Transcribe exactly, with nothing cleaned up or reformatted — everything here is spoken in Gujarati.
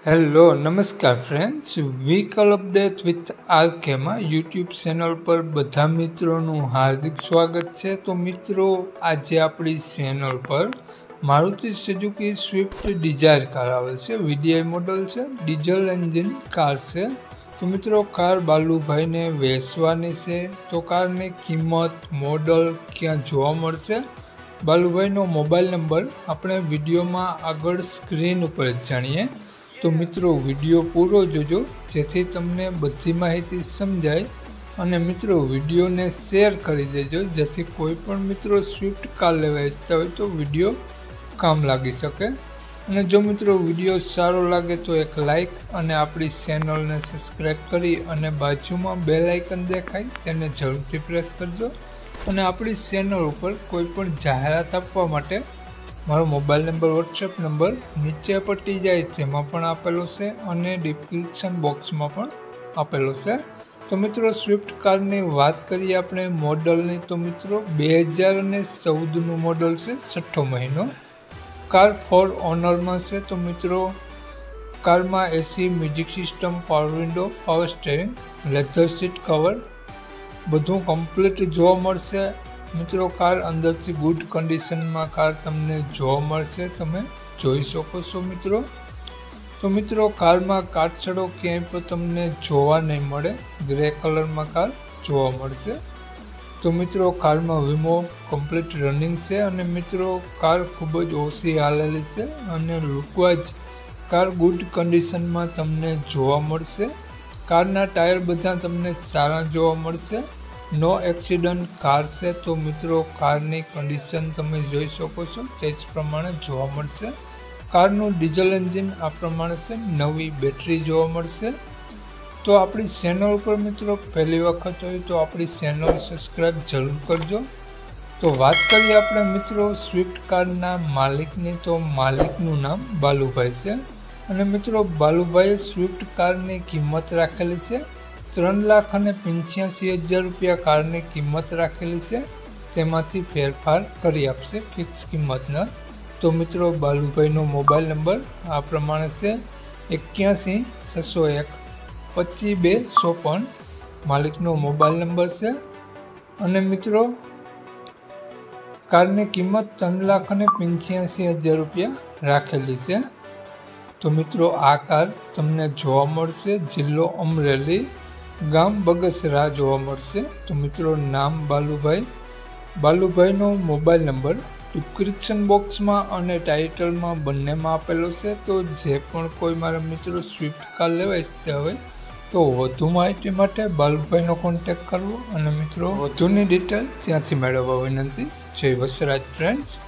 હેલો નમસ્કાર friends, vehicle update with RK માં યુટ્યુબ ચેનલ પર બધા મિત્રોનું હાર્દિક સ્વાગત છે। તો મિત્રો, આજે આપણી ચેનલ પર Maruti Suzuki Swift Dzire car આવેલ છે। વીડીઆઈ મોડલ છે, ડીઝલ એન્જિન કાર છે। તો મિત્રો, કાર બાલુભાઈને વેચવાની છે। તો કારની કિંમત, મોડલ, ક્યાં જોવા મળશે, બાલુભાઈનો મોબાઈલ નંબર આપણે વિડીયોમાં આગળ સ્ક્રીન ઉપર જાણીએ। તો મિત્રો, વિડીયો પૂરો જોજો જેથી તમને બધી માહિતી સમજાય। અને મિત્રો, વિડીયોને શેર કરી દેજો જેથી કોઈ પણ મિત્રો સ્વિફ્ટ કાર લેવા ઈચ્છતા હોય તો વિડીયો કામ લાગી શકે। અને જો મિત્રો વિડીયો સારો લાગે તો એક લાઈક અને આપણી ચેનલને સબસ્ક્રાઈબ કરી અને બાજુમાં બેલ આઇકન દેખાય તેને જરૂરથી પ્રેસ કરજો। અને આપણી ચેનલ ઉપર કોઈ પણ જાહેરાત આપવા માટે મારો મોબાઈલ નંબર, વોટ્સએપ નંબર નીચે પટી જાય તેમાં પણ આપેલો છે અને ડિસ્ક્રિપ્શન બોક્સમાં પણ આપેલો છે। તો મિત્રો, સ્વિફ્ટ કારની વાત કરીએ આપણે મોડલની, તો મિત્રો બે હજાર અને ચૌદનું મોડલ છે, છઠ્ઠો મહિનો। કાર ફોર ઓનરમાં છે। તો મિત્રો, કારમાં AC, music system, power window, power steering, leather seat cover બધું કમ્પ્લીટ જોવા મળશે। મિત્રો, કાર અંદરથી ગુડ કન્ડિશનમાં કાર તમને જોવા મળશે, તમે જોઈ શકો છો મિત્રો। તો મિત્રો, કારમાં કાટછડો ક્યાંય પણ તમને જોવા નહીં મળે, ગ્રે કલરમાં કાર જોવા મળશે। તો મિત્રો, કારમાં વીમો કમ્પ્લીટ રનિંગ છે અને મિત્રો કાર ખૂબ જ ઓછી હાલેલી છે અને લુકવાઇઝ કાર ગુડ કન્ડિશનમાં તમને જોવા મળશે। કારના ટાયર બધા તમને સારા જોવા મળશે। નો એક્સિડન્ટ કાર છે। તો મિત્રો, કારની કન્ડિશન તમે જોઈ શકો છો તે જ પ્રમાણે જોવા મળશે। કારનું ડીઝલ એન્જિન આ પ્રમાણે છે, નવી બેટરી જોવા મળશે। તો આપણી ચેનલ ઉપર મિત્રો પહેલી વખત હોય તો આપણી ચેનલ સબસ્ક્રાઈબ જરૂર કરજો। તો વાત કરીએ આપણે મિત્રો સ્વિફ્ટ કારના માલિકની, તો માલિકનું નામ બાલુભાઈ છે અને મિત્રો બાલુભાઈએ સ્વિફ્ટ કારની કિંમત રાખેલી છે ત્રણ લાખ અને પંચ્યાસી હજાર રૂપિયા કારની કિંમત રાખેલી છે, તેમાંથી ફેરફાર કરી આપશે ફિક્સ કિંમતના। તો મિત્રો, બાલુભાઈનો મોબાઈલ નંબર આ પ્રમાણે છે એક્યાસી છસો એક પચીસ બે ચોપન માલિકનો મોબાઈલ નંબર છે। અને મિત્રો, કારની કિંમત ત્રણ લાખ અને પંચ્યાસી હજાર રૂપિયા રાખેલી છે। તો મિત્રો, આ કાર તમને જોવા મળશે જિલ્લો અમરેલી, ગામ બગસરા જોવા મળશે। તો મિત્રો, નામ બાલુભાઈ, બાલુભાઈનો મોબાઈલ નંબર ડિસ્ક્રિપ્શન બોક્સમાં અને ટાઇટલમાં બંનેમાં આપેલો છે। તો જે પણ કોઈ મારા મિત્રો સ્વિફ્ટ કાર લેવા ઈચ્છતા હોય તો વધુ માહિતી માટે બાલુભાઈનો કોન્ટેક્ટ કરવો અને મિત્રો વધુની ડિટેલ ત્યાંથી મેળવવા વિનંતી। જય વસરાજ ફ્રેન્ડ્સ।